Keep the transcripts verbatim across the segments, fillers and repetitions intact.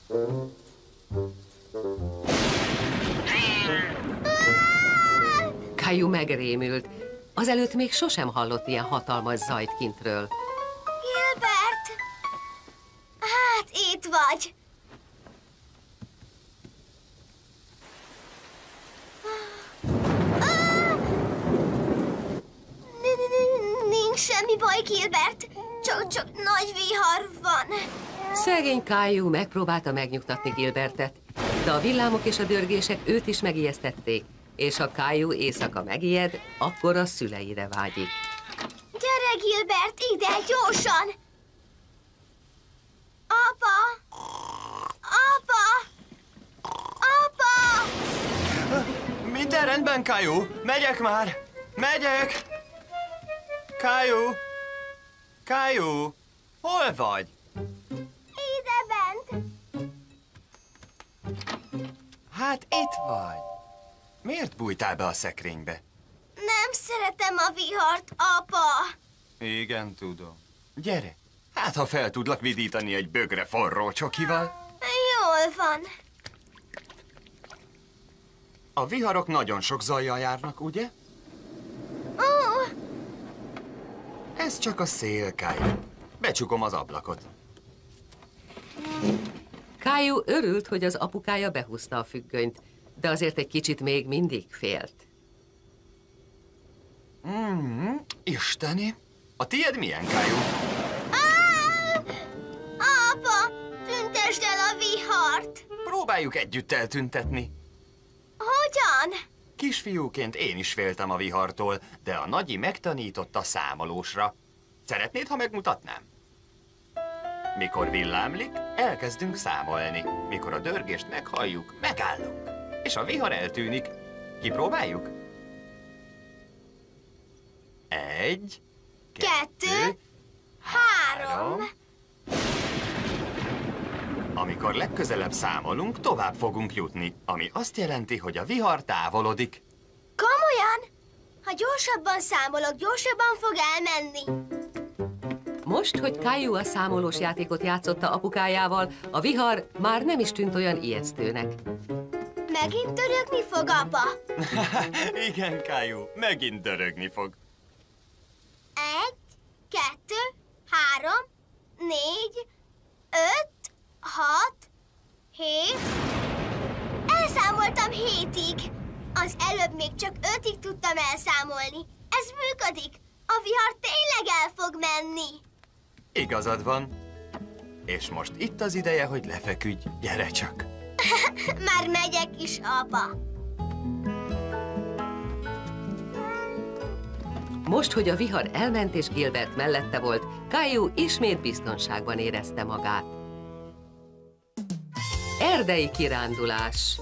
Caillou megrémült. Azelőtt még sosem hallott ilyen hatalmas zajt kintről. Gilbert! Hát, itt vagy. Nincs semmi baj, Gilbert. Csak, csak nagy vihar van. Szegény Caillou megpróbálta megnyugtatni Gilbertet, de a villámok és a dörgések őt is megijesztették, és ha Caillou éjszaka megijed, akkor a szüleire vágyik. Gyere, Gilbert, ide, gyorsan! Apa! Apa! Apa! Minden rendben, Caillou? Megyek már! Megyek! Caillou! Caillou! Hol vagy? Ide bent! Hát itt vagy. Miért bújtál be a szekrénybe? Nem szeretem a vihart, apa! Igen, tudom. Gyere, hát ha fel tudlak vidítani egy bögre forró csokival. Jól van. A viharok nagyon sok zajjal járnak, ugye? Ó! Ez csak a szél, Caillou. Becsukom az ablakot. Caillou örült, hogy az apukája behúzta a függönyt, de azért egy kicsit még mindig félt. Mm, isteni! A tiéd milyen, Caillou? Apa, tüntesd el a vihart! Próbáljuk együtt eltüntetni. Hogyan? Kisfiúként én is féltem a vihartól, de a nagyi megtanított a számolósra. Szeretnéd, ha megmutatnám? Mikor villámlik, elkezdünk számolni. Mikor a dörgést meghalljuk, megállunk. És a vihar eltűnik. Kipróbáljuk? Egy, Kettő, kettő három. Amikor legközelebb számolunk, tovább fogunk jutni, ami azt jelenti, hogy a vihar távolodik. Komolyan? Ha gyorsabban számolok, gyorsabban fog elmenni. Most, hogy Caillou a számolós játékot játszotta apukájával, a vihar már nem is tűnt olyan ijesztőnek. Megint dörögni fog, apa? Igen, Caillou, megint dörögni fog. Egy, kettő, három, négy, öt, hat, hét. Elszámoltam hétig. Az előbb még csak ötig tudtam elszámolni. Ez működik. A vihar tényleg el fog menni. Igazad van. És most itt az ideje, hogy lefeküdj. Gyere csak. Már megyek is, apa. Most, hogy a vihar elment és Gilbert mellette volt, Caillou ismét biztonságban érezte magát. Erdei kirándulás.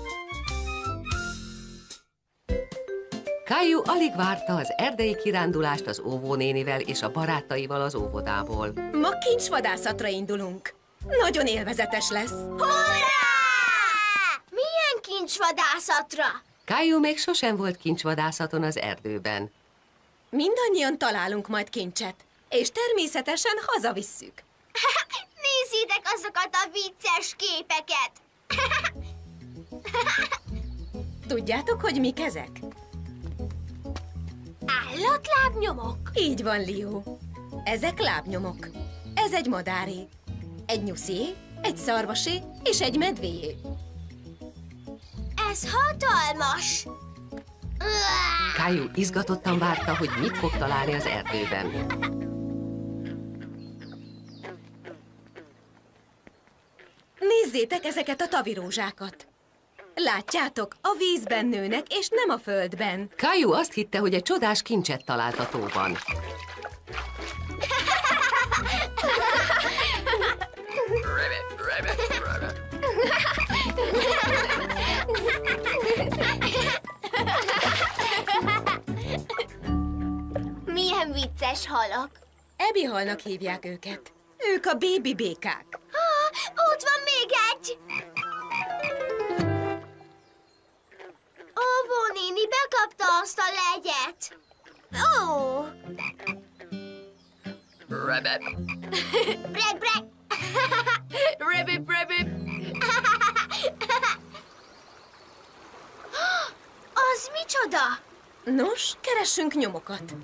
Caillou alig várta az erdei kirándulást az óvónénivel és a barátaival az óvodából. Ma kincsvadászatra indulunk. Nagyon élvezetes lesz. Hurrá! Milyen kincsvadászatra? Caillou még sosem volt kincsvadászaton az erdőben. Mindannyian találunk majd kincset, és természetesen hazavisszük. Nézzétek azokat a vicces képeket! Tudjátok, hogy mik ezek? Állatlábnyomok? Így van, Leo. Ezek lábnyomok. Ez egy madáré, egy nyuszé, egy szarvasé és egy medvéé. Ez hatalmas! Caillou izgatottan várta, hogy mit fog találni az erdőben. Nézzétek ezeket a tavirózsákat. Látjátok, a vízben nőnek, és nem a földben. Caillou azt hitte, hogy egy csodás kincset talált a tóban. Milyen vicces halak! Ebi halnak hívják őket. Ők a bébi békák. Ah, ott van még egy! Óvó néni bekapta azt a legyet. Ó! Rabbit. Breg, breg! Rabbit, rabbit. Nos, keressünk nyomokat.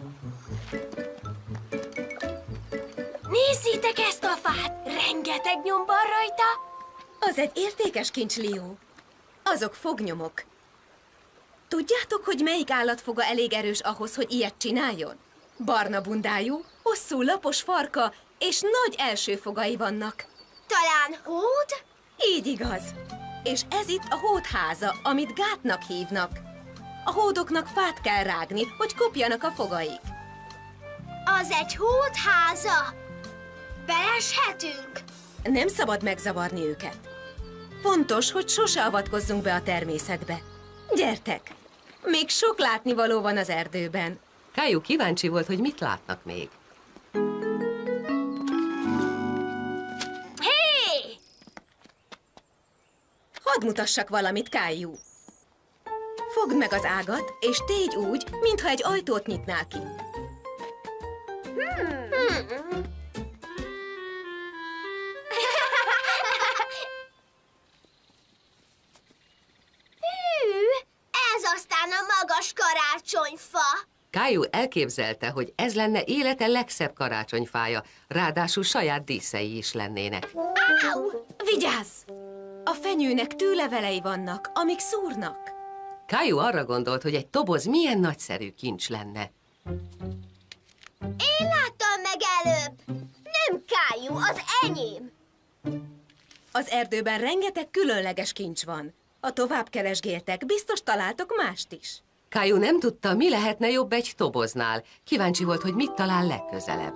Nézzétek ezt a fát! Rengeteg nyom van rajta! Az egy értékes kincs, Leo. Azok fognyomok. Tudjátok, hogy melyik állatfoga elég erős ahhoz, hogy ilyet csináljon? Barna bundájú, hosszú lapos farka és nagy első fogai vannak. Talán hód? Így igaz. És ez itt a hódháza, amit gátnak hívnak. A hódoknak fát kell rágni, hogy kopjanak a fogaik. Az egy hódháza. Beleshetünk? Nem szabad megzavarni őket. Fontos, hogy sose avatkozzunk be a természetbe. Gyertek! Még sok látnivaló van az erdőben. Caillou kíváncsi volt, hogy mit látnak még. Hé! Hadd mutassak valamit, Caillou. Fogd meg az ágat, és tégy úgy, mintha egy ajtót nyitnál ki. Hmm. Hű, ez aztán a magas karácsonyfa. Caillou elképzelte, hogy ez lenne élete legszebb karácsonyfája, ráadásul saját díszei is lennének. Áú! Vigyázz! A fenyőnek tűlevelei vannak, amik szúrnak. Caillou arra gondolt, hogy egy toboz milyen nagyszerű kincs lenne. Én láttam meg előbb. Nem Caillou, az enyém. Az erdőben rengeteg különleges kincs van. Ha tovább keresgéltek, biztos találtok mást is. Caillou nem tudta, mi lehetne jobb egy toboznál. Kíváncsi volt, hogy mit talál legközelebb.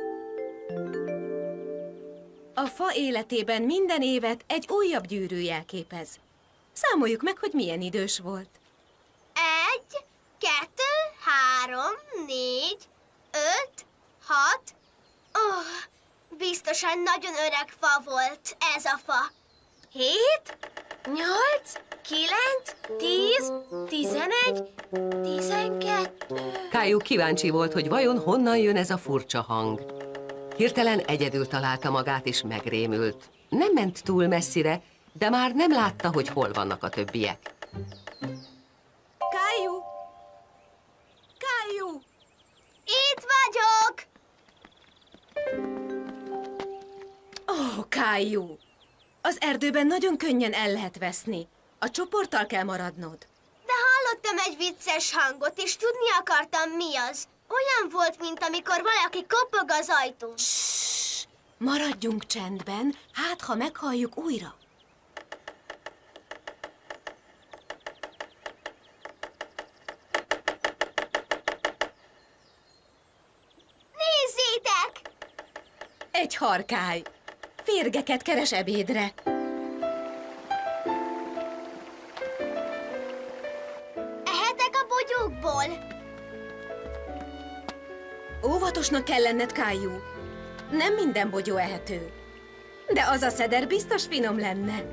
A fa életében minden évet egy újabb gyűrű jelképez. Számoljuk meg, hogy milyen idős volt. Egy, kettő, három, négy, öt, hat. Oh, biztosan nagyon öreg fa volt ez a fa. Hét, nyolc, kilenc, tíz, tizenegy, tizenkettő... Caillou kíváncsi volt, hogy vajon honnan jön ez a furcsa hang. Hirtelen egyedül találta magát, és megrémült. Nem ment túl messzire, de már nem látta, hogy hol vannak a többiek. Caillou! Caillou! Itt vagyok! Ó, oh, Caillou! Az erdőben nagyon könnyen el lehet veszni. A csoporttal kell maradnod. De hallottam egy vicces hangot, és tudni akartam, mi az. Olyan volt, mint amikor valaki kopog az ajtón. Ssss! Maradjunk csendben, hát ha meghalljuk újra. Nézzétek! Egy harkály. Férgeket keres ebédre. Ehetek a bogyókból? Óvatosnak kell lenned, Caillou. Nem minden bogyó ehető. De az a szeder biztos finom lenne.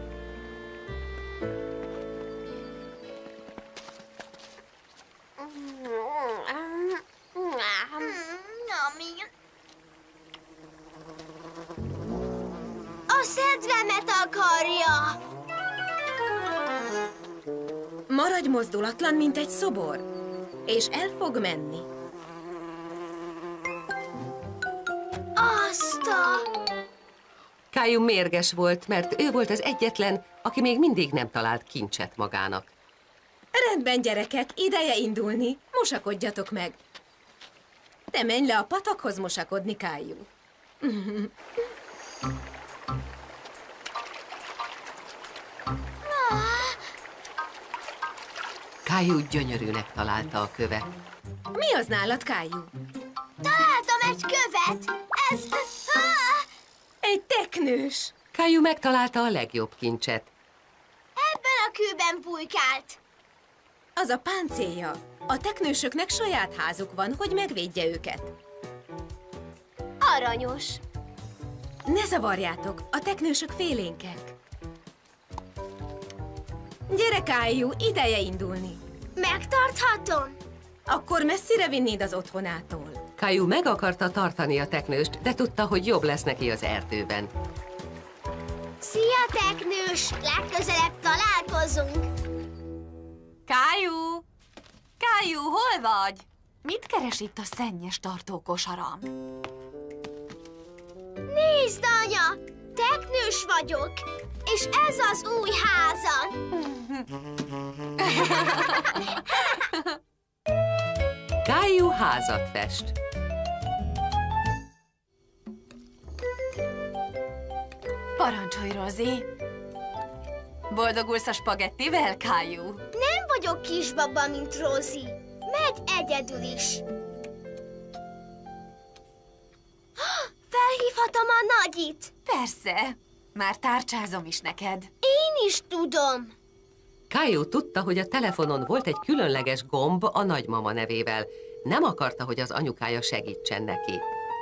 A szedremet akarja! Maradj mozdulatlan, mint egy szobor, és el fog menni. Azt a... Caillou mérges volt, mert ő volt az egyetlen, aki még mindig nem talált kincset magának. Rendben, gyerekek, ideje indulni. Mosakodjatok meg. Te menj le a patakhoz mosakodni, Caillou. Caillou gyönyörűnek találta a követ. Mi az nálad, Caillou? Találtam egy követ! Ez... Egy teknős. Caillou megtalálta a legjobb kincset. Ebben a kőben bujkált. Az a páncélja. A teknősöknek saját házuk van, hogy megvédje őket. Aranyos. Ne zavarjátok, a teknősök félénkek. Gyere, Caillou, ideje indulni. Megtarthatom? Akkor messzire vinnéd az otthonától. Caillou meg akarta tartani a teknőst, de tudta, hogy jobb lesz neki az erdőben. Szia, teknős! Legközelebb találkozunk. Caillou! Kájú, hol vagy? Mit keres itt a szennyes tartókosarang? Nézd, anya! Teknős vagyok, és ez az új házam. Kájú házat fest. Parancsolj, Rozi! Boldogulsz a spagettivel, Kájú? Nem vagyok kisbaba, mint Rozi. Megy egyedül is. Felhívhatom a nagyit? Persze, már tárcsázom is neked. Én is tudom. Kájú tudta, hogy a telefonon volt egy különleges gomb a nagymama nevével. Nem akarta, hogy az anyukája segítsen neki.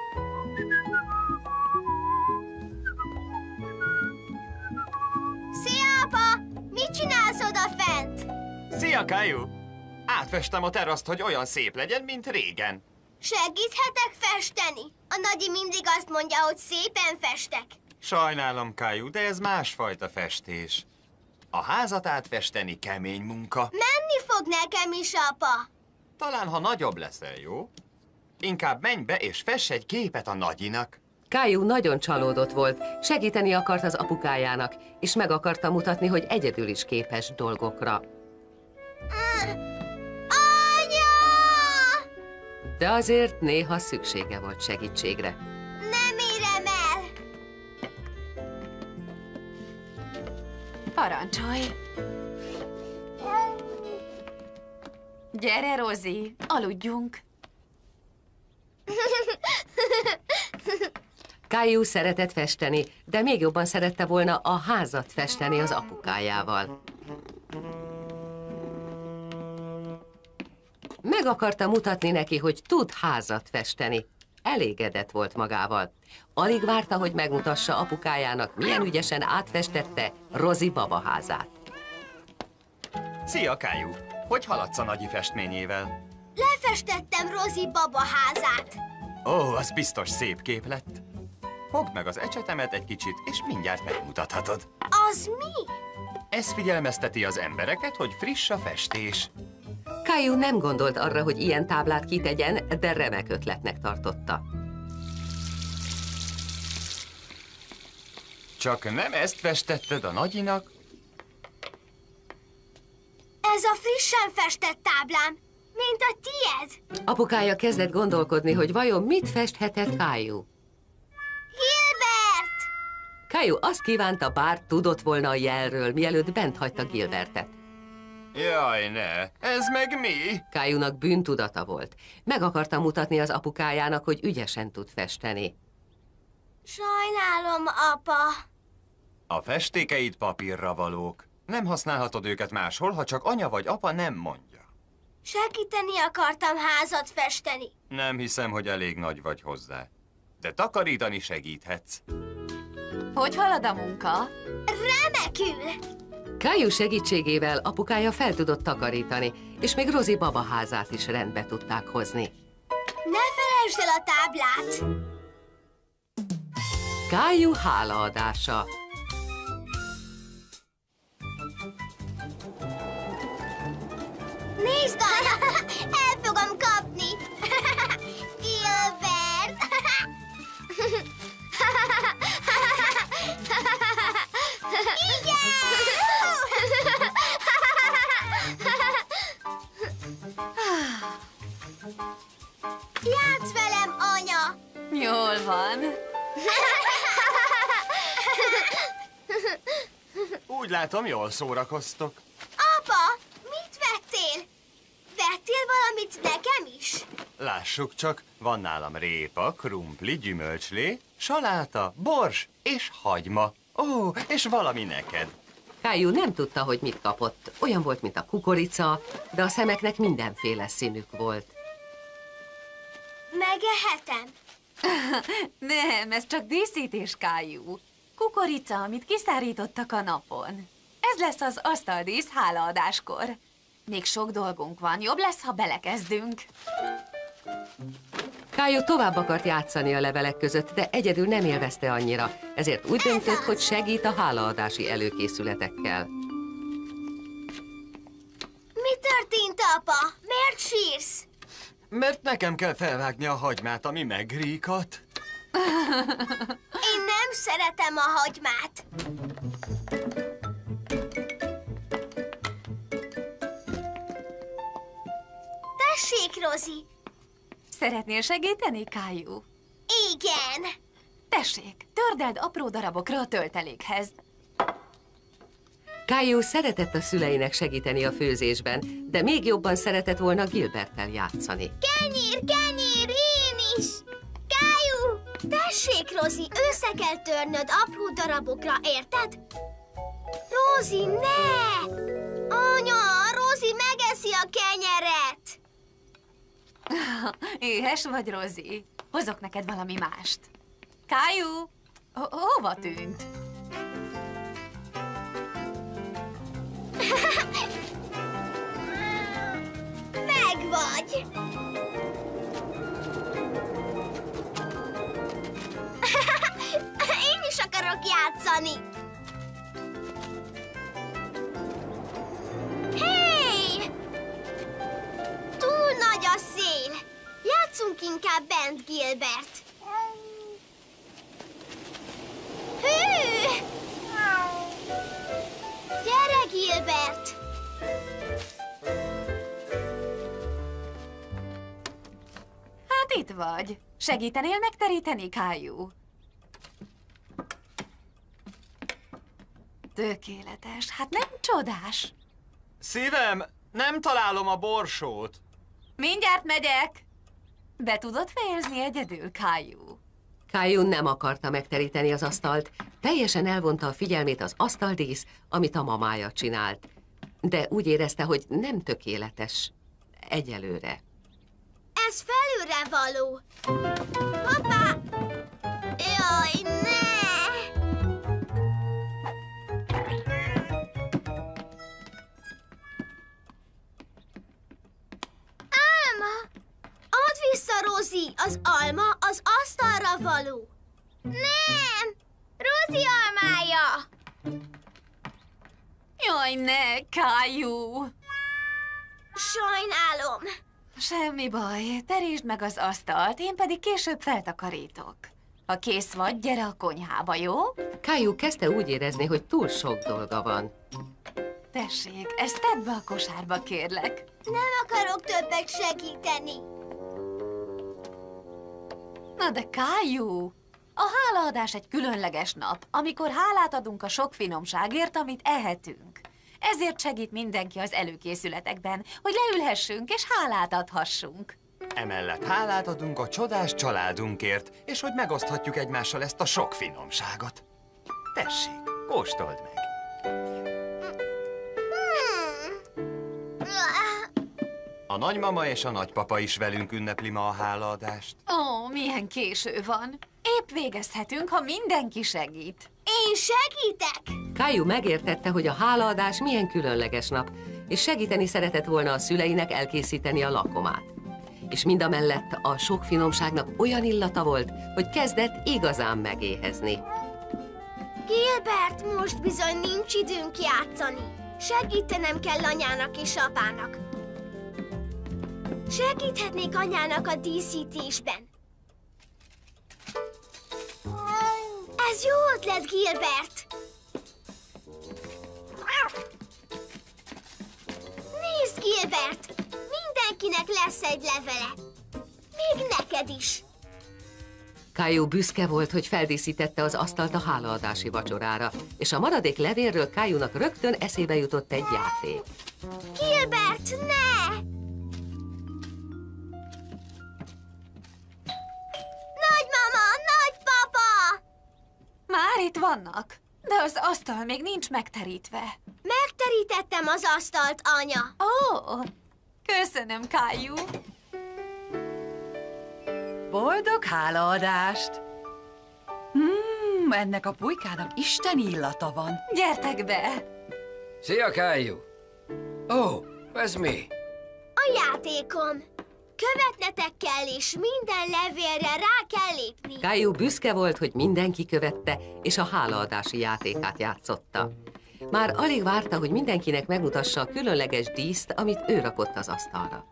Szia, apa! Mit csinálsz odafent? Szia, Kájú! Átfestem a teraszt, hogy olyan szép legyen, mint régen. Segíthetek festeni? A nagyi mindig azt mondja, hogy szépen festek. Sajnálom, Kájú, de ez másfajta festés. A házat átfesteni kemény munka. Menni fog nekem is, apa. Talán, ha nagyobb leszel, jó? Inkább menj be és fess egy képet a nagyinak. Kájú nagyon csalódott volt, segíteni akart az apukájának, és meg akarta mutatni, hogy egyedül is képes dolgokra. Anya! De azért néha szüksége volt segítségre. Nem érem el. Parancsolj! Gyere, Rozi, aludjunk! Kájú szeretett festeni, de még jobban szerette volna a házat festeni az apukájával. Meg akarta mutatni neki, hogy tud házat festeni. Elégedett volt magával. Alig várta, hogy megmutassa apukájának, milyen ügyesen átfestette Rozi babaházát. Szia, Kájú! Hogy haladsz a nagyi festményével? Lefestettem Rozi babaházát. Ó, az biztos szép kép lett. Fogd meg az ecsetemet egy kicsit, és mindjárt megmutathatod. Az mi? Ez figyelmezteti az embereket, hogy friss a festés. Kájú nem gondolt arra, hogy ilyen táblát kitegyen, de remek ötletnek tartotta. Csak nem ezt festetted a nagyinak? Ez a frissen festett táblám, mint a tied. Apukája kezdett gondolkodni, hogy vajon mit festhetett Kájú. Gilbert! Kájú azt kívánta, bár tudott volna a jelről, mielőtt bent hagyta Gilbertet. Jaj, ne! Ez meg mi? Kájúnak bűntudata volt. Meg akarta mutatni az apukájának, hogy ügyesen tud festeni. Sajnálom, apa. A festékeid papírra valók. Nem használhatod őket máshol, ha csak anya vagy apa nem mondja. Segíteni akartam házat festeni. Nem hiszem, hogy elég nagy vagy hozzá. De takarítani segíthetsz. Hogy halad a munka? Remekül! Kájú segítségével apukája fel tudott takarítani, és még Rozi babaházát is rendbe tudták hozni. Ne felejtsd el a táblát! Kájú hálaadása. Nézd, anya! El fogom kapni! Gilbert! Játsz velem, anya! Jól van. Úgy látom, jól szórakoztok. Apa, mit vettél? Vettél valamit nekem is? Lássuk csak, van nálam répa, krumpli, gyümölcslé, saláta, bors és hagyma. Ó, és valami neked. Kájú nem tudta, hogy mit kapott. Olyan volt, mint a kukorica, de a szemeknek mindenféle színük volt. Megehetem? Nem, ez csak díszítés, Kájú. Kukorica, amit kiszárítottak a napon. Ez lesz az asztaldísz hálaadáskor. Még sok dolgunk van, jobb lesz, ha belekezdünk. Kájú tovább akart játszani a levelek között, de egyedül nem élvezte annyira, ezért úgy döntött, hogy segít a hálaadási előkészületekkel. Mi történt történt, apa? Miért sírsz? Mert nekem kell felvágni a hagymát, ami megríkat. Én nem szeretem a hagymát. Tessék, Rozi. Szeretnél segíteni, Caillou? Igen. Tessék, tördeld apró darabokra a töltelékhez. Caillou szeretett a szüleinek segíteni a főzésben, de még jobban szeretett volna Gilberttel játszani. Kenyér, kenyér, én is. Caillou, tessék, Rozi, össze kell törnöd apró darabokra, érted? Rozi, ne! Anya, Rozi megeszi a kenyeret. Éhes vagy, Rozi? Hozok neked valami mást. Caillou, ho- hova tűnt? Megvagy. Én is akarok játszani. Hey! Túl nagy a szél. Játszunk inkább bent, Gilbert. Hű! Gyere, Gilbert! Hát itt vagy. Segítenél megteríteni, Caillou? Tökéletes. Hát nem csodás. Szívem, nem találom a borsót. Mindjárt megyek. Be tudod fejezni egyedül, Caillou? Caillou nem akarta megteríteni az asztalt, teljesen elvonta a figyelmét az asztaldísz, amit a mamája csinált. De úgy érezte, hogy nem tökéletes. Egyelőre. Ez felülre való. Hoppá! Jaj, ne! Alma! Add vissza, Rozi! Az alma az asztalra való. Nem! Rozi almája! Jaj, ne, Caillou! Sajnálom. Semmi baj, terítsd meg az asztalt, én pedig később feltakarítok. Ha kész vagy, gyere a konyhába, jó? Caillou kezdte úgy érezni, hogy túl sok dolga van. Tessék, ezt tedd be a kosárba, kérlek. Nem akarok többet segíteni. Na de Caillou, a hálaadás egy különleges nap, amikor hálát adunk a sok finomságért, amit ehetünk. Ezért segít mindenki az előkészületekben, hogy leülhessünk és hálát adhassunk. Emellett hálát adunk a csodás családunkért, és hogy megoszthatjuk egymással ezt a sok finomságot. Tessék, kóstold meg! A nagymama és a nagypapa is velünk ünnepli ma a hálaadást. Ó, milyen késő van. Épp végezhetünk, ha mindenki segít. Én segítek! Caillou megértette, hogy a hálaadás milyen különleges nap, és segíteni szeretett volna a szüleinek elkészíteni a lakomát. És mindamellett a sok finomságnak olyan illata volt, hogy kezdett igazán megéhezni. Gilbert, most bizony nincs időnk játszani. Segítenem kell anyának és apának. Segíthetnék anyának a díszítésben. Ez jó ötlet, Gilbert! Nézd, Gilbert! Mindenkinek lesz egy levele. Még neked is. Caillou büszke volt, hogy feldíszítette az asztalt a hálaadási vacsorára, és a maradék levélről Caillounak rögtön eszébe jutott egy játék. Gilbert, ne! Nagymama, nagypapa! Már itt vannak, de az asztal még nincs megterítve. Megterítettem az asztalt, anya. Ó, köszönöm, Caillou. Boldog hálaadást! Hmm, ennek a pulykának isteni illata van. Gyertek be! Szia, Caillou! Ó, ez mi? A játékom. Követnetek kell, és minden levélre rá kell lépni. Caillou büszke volt, hogy mindenki követte, és a hálaadási játékát játszotta. Már alig várta, hogy mindenkinek megmutassa a különleges díszt, amit ő rakott az asztalra.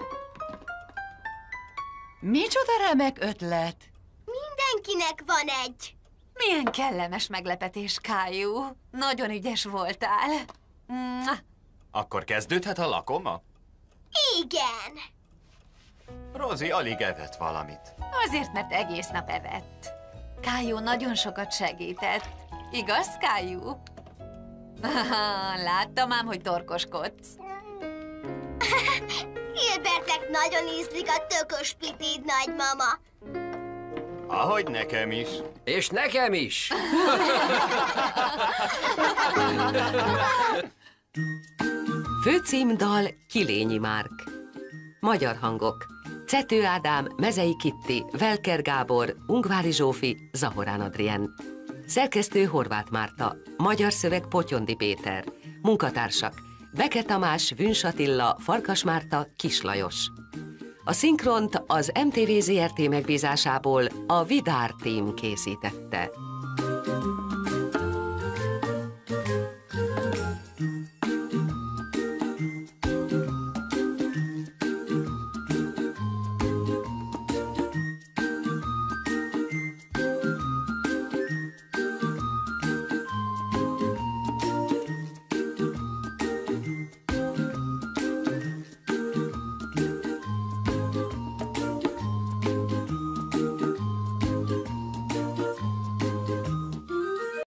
Micsoda remek ötlet! Mindenkinek van egy. Milyen kellemes meglepetés, Kájú. Nagyon ügyes voltál. Mua. Akkor kezdődhet a lakoma? Igen. Rozi alig evett valamit. Azért, mert egész nap evett. Kájú nagyon sokat segített. Igaz, Kájú? Láttam ám, hogy torkoskodsz. Hilbertnek nagyon ízlik a tökös pitid, nagymama. Ahogy nekem is. És nekem is! Főcímdal Kilényi Márk. Magyar hangok: Cető Ádám, Mezei Kitti, Velker Gábor, Ungvári Zsófi, Zahorán Adrien. Szerkesztő Horváth Márta. Magyar szöveg Potyondi Péter. Munkatársak: Beke Tamás, Vünss Attila, Farkas Márta, Kis Lajos. A szinkront az em té vé Zé Er Té megbízásából a Vidár Team készítette.